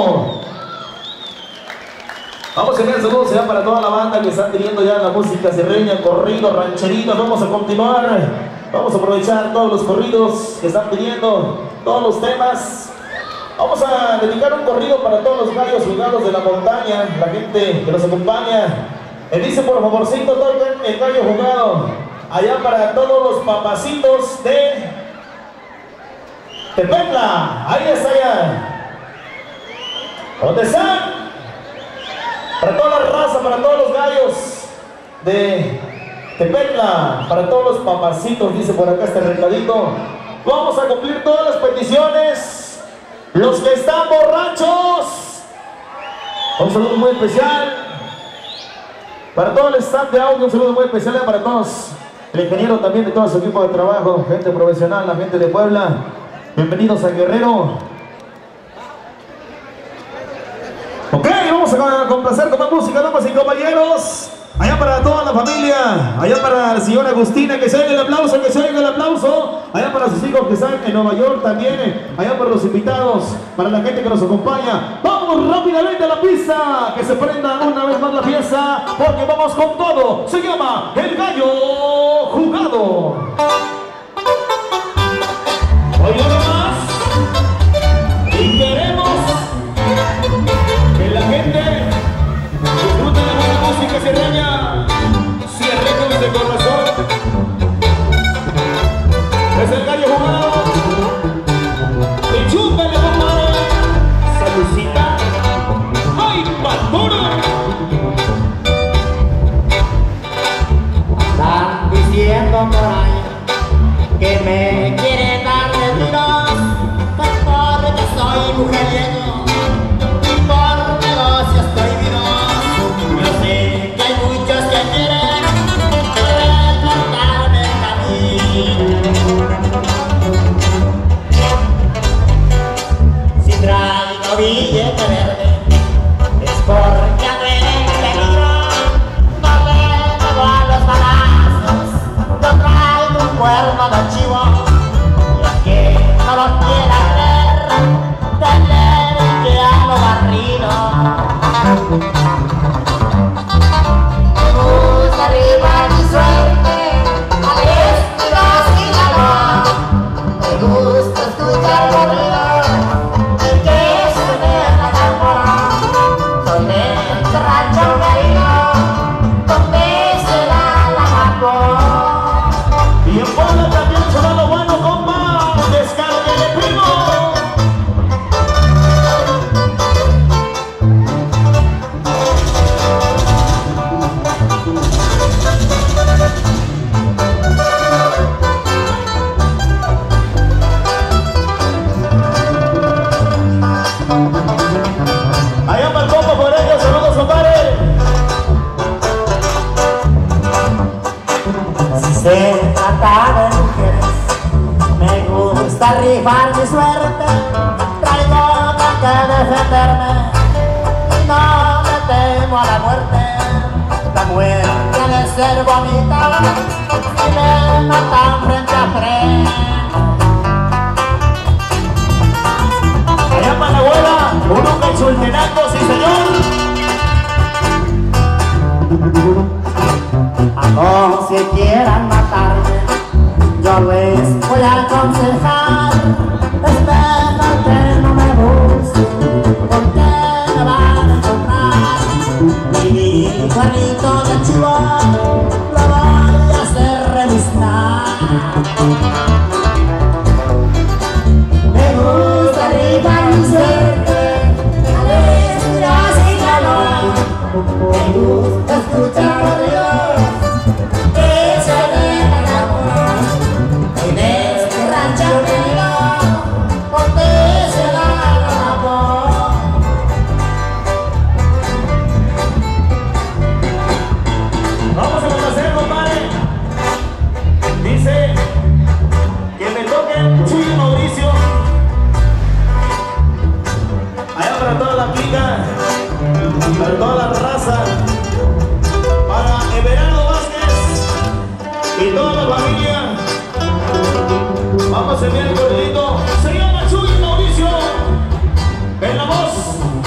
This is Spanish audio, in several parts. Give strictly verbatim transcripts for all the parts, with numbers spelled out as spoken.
Guerrero. Vamos a enviar saludos ya para toda la banda que está teniendo ya la música sierreña, corrido, rancherito. Vamos a continuar, vamos a aprovechar todos los corridos que están pidiendo, todos los temas. Vamos a dedicar un corrido para todos los gallos jugados de la montaña, la gente que nos acompaña. Me dice por favorcito, toquen el gallo jugado. Allá para todos los papacitos de Tepetla. Ahí está ya. ¿Dónde están? Para toda la raza, para todos los gallos de Tepetla, para todos los papacitos, dice por acá este recadito. Vamos a cumplir todas las peticiones. Los que están borrachos, un saludo muy especial para todo el staff de audio, un saludo muy especial para todos, el ingeniero también de todo su equipo de trabajo, gente profesional, la gente de Puebla. Bienvenidos a Guerrero. Ok, vamos a complacer con más música, damas y caballeros. Allá para toda la familia, allá para la señora Agustina, que se oiga el aplauso, que se oiga el aplauso. Allá para sus hijos que están en Nueva York también, allá para los invitados, para la gente que nos acompaña. Vamos rápidamente a la pista, que se prenda una vez más la fiesta, porque vamos con todo. Se llama El Gallo Jugado. Oigan más, y queremos que la gente disfrute de buena música sierreña, sierreños de corazón. Es el gallo jugado. Y chúpele, compadre. Salucita. ¡Ay, maduro! Están diciendo por ahí que me quieren dar de tiros, pues porque soy mujeriego. Billete verde, es porque ando en peligro, no le pego a los balazos, no traigo un cuerno de chivo, y el que no lo quiera creer, tener que a lo barrido. Me gusta arriba mi suerte, a vestidos y calor, me gusta escuchar corrido. Y en Puebla también se da lo bueno, compa. Descárguele, primo. Allá para el compa por ellos, saludos, compadre. Se trata de mujeres, me gusta rifar mi suerte, traigo con que defenderme y no me temo a la muerte. La muerte ha de ser bonita y me matan frente a frente. Allá para la abuela, uno con sultenato, sí señor. O si quieran matarme, yo les voy a aconsejar, es mejor que no me busquen, porque me van a encontrar. Mi cuernito de chivo lo voy a hacer revisar. Me gusta arriba mi suerte, a veces sin calor, me gusta escuchar a Dios. Para toda la raza, para Everardo Vázquez y toda la familia, vamos a enviar el corridito. Se llama Chuy Mauricio, en la voz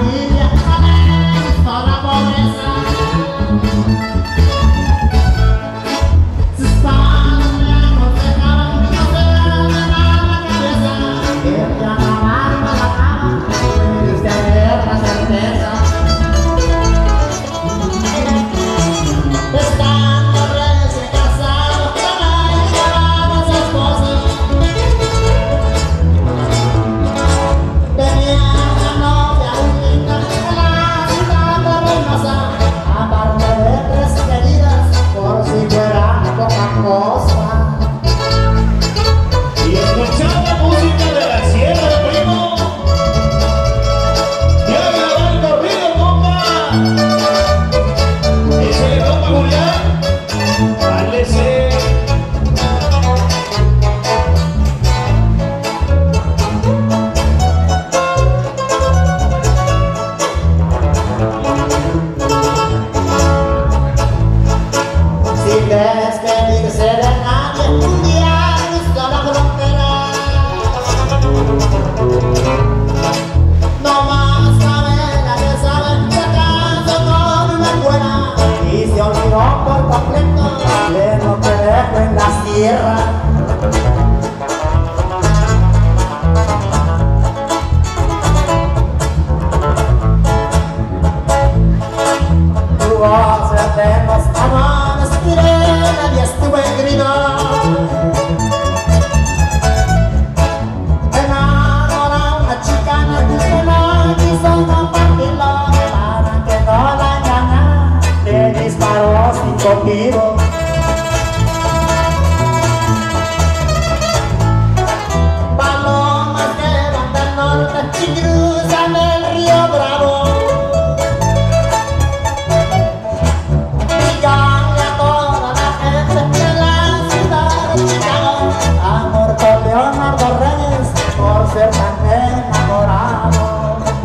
familia, no toda la pobreza. Sus padres no dejaban, no se daban la cabeza. Que te amaban a la cama, puedes tener la certeza. Estando recién casado, jamás llevaba a su esposa. Tenía una novia muy linda en la ciudad hermosa, aparte de tres queridas, por si fuera poca cosa. Y escuchaba música de la sierra de primo. Ya grabó el corrido, compa. Ese le compa Julián. Válese. Si crees que irse de nadie, un día cruzó la frontera. No más sabe la que sabe, se casó con una buena y se olvidó por completo de lo que dejó en las tierras. Tuvo suerte en los amores y de nadie estuvo herido. Enamoró a una chicana que no quiso compartirlo, para que no la engañara, le disparó cinco tiros. Palomas que van del norte y cruzan el río Bravo. Díganle a toda la gente de la ciudad de Chicago, ha muerto Leonardo Reyes por ser tan enamorado.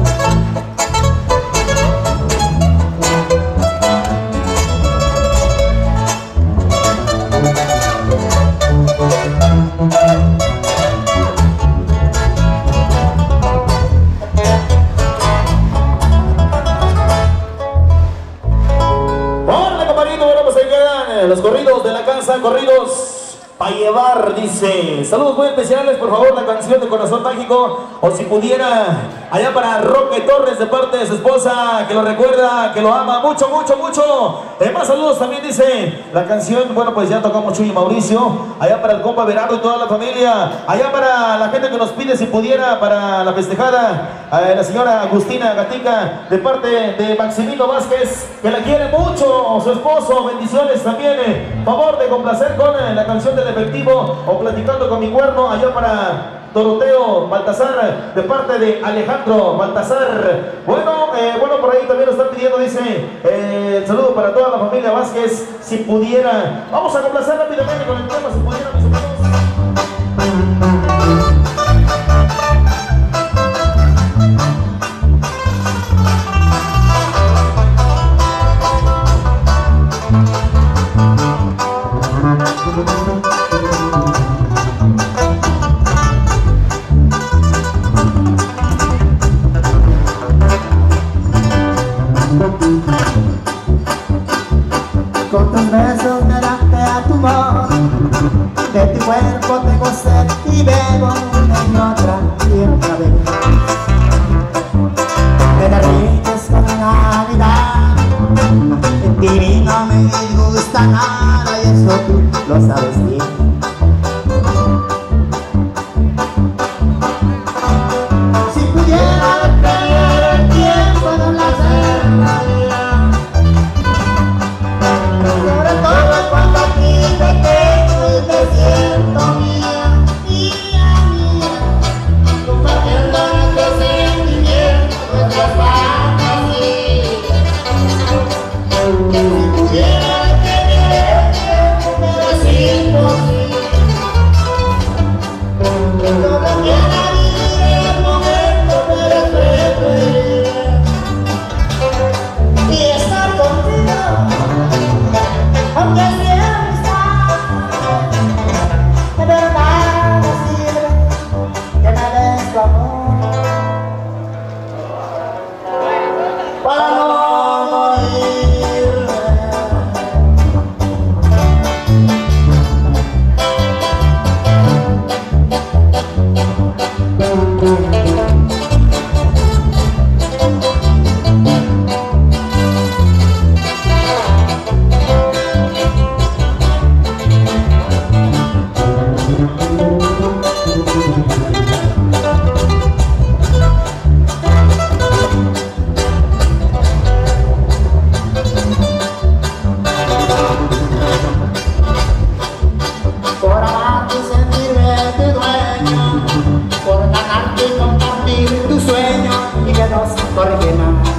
Hola, compadrito, bueno, pues ahí quedan eh, los corridos de la casa, corridos para llevar, dice. Saludos muy especiales, por favor, la canción de Corazón Mágico, o si pudiera, allá para Roque Torres, de parte de su esposa, que lo recuerda, que lo ama mucho, mucho, mucho. Eh, más saludos también, dice, la canción, bueno, pues ya tocamos Chuy y Mauricio, allá para el compa Berardo y toda la familia, allá para la gente que nos pide, si pudiera, para la festejada, eh, la señora Agustina Gatica, de parte de Maximino Vázquez, que la quiere mucho, su esposo, bendiciones también, eh, favor de complacer con eh, la canción del efectivo, o Platicando con mi cuerno, allá para Doroteo Baltasar, de parte de Alejandro Baltasar. Bueno, eh, bueno, por ahí también nos están pidiendo, dice, eh, el saludo para toda la familia Vázquez, si pudiera. Vamos a complacer rápidamente con el tema, si pudiera, mis amigos. Con tus besos me daste a tu voz, de tu cuerpo tengo sed y bebo una y otra y otra vez. Me derrites con Navidad, en ti no me disgusta nada y eso tú lo sabes bien. Si pudiera detener el tiempo de una realidad, sobre todo cuando aquí te tengo y te siento mía, mía, mía, compartiendo Por amarte y sentirme tu dueño, por ganarte y compartir tu sueño y que no se corrige más.